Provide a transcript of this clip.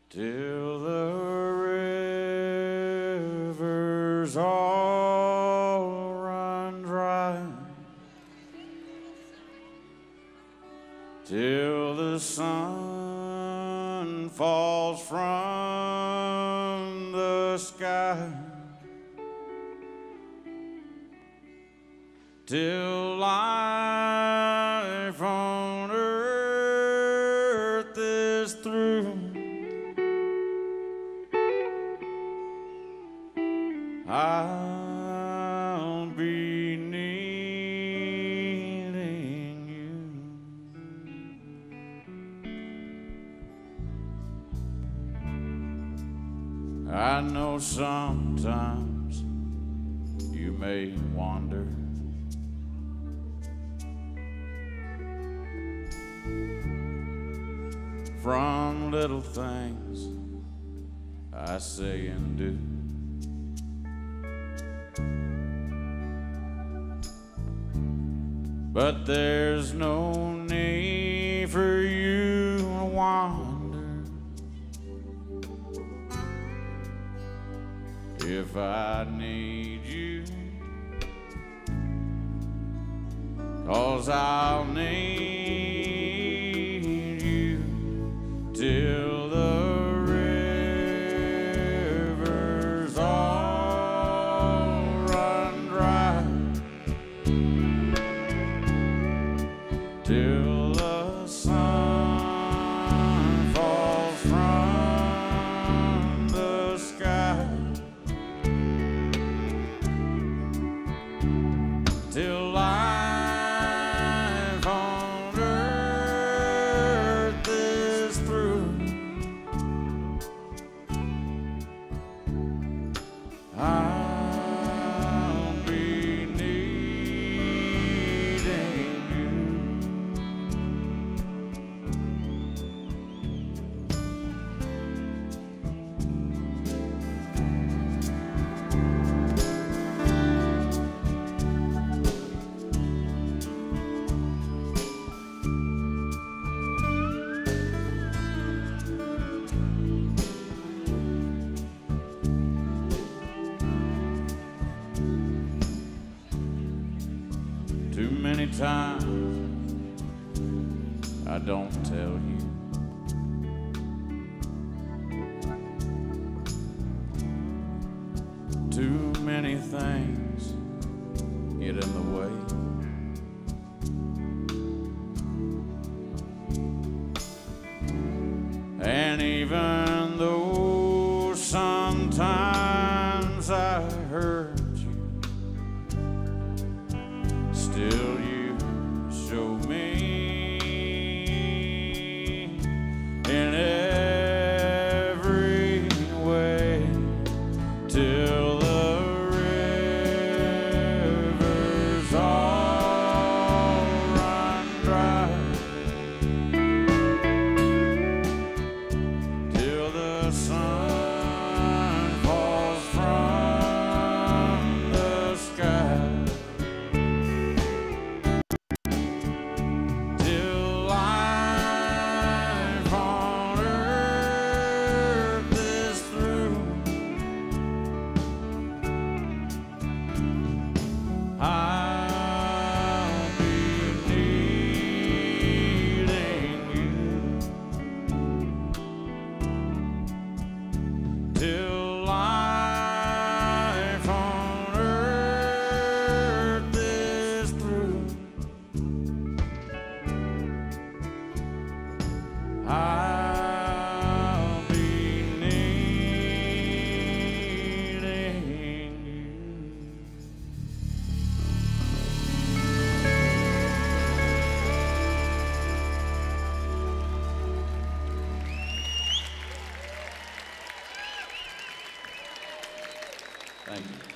till the rivers all run dry, till the sun falls from the sky, till life on earth is through. I'll be needing you. I know sometimes you may wander, from little things I say and do. But there's no need for you to wander if I need you, 'cause I'll need you till the rivers all run dry, till the sun falls from the sky, till life on earth is through. I'll be needing you. Too many times I don't tell you, too many things get in the way. And even though sometimes I hurt you, still you show me in every way, till the rivers all run dry, till the sun falls from the sky, till life on earth is through. I'll be needing you till life on earth is through. I'll be needing you. Thank you.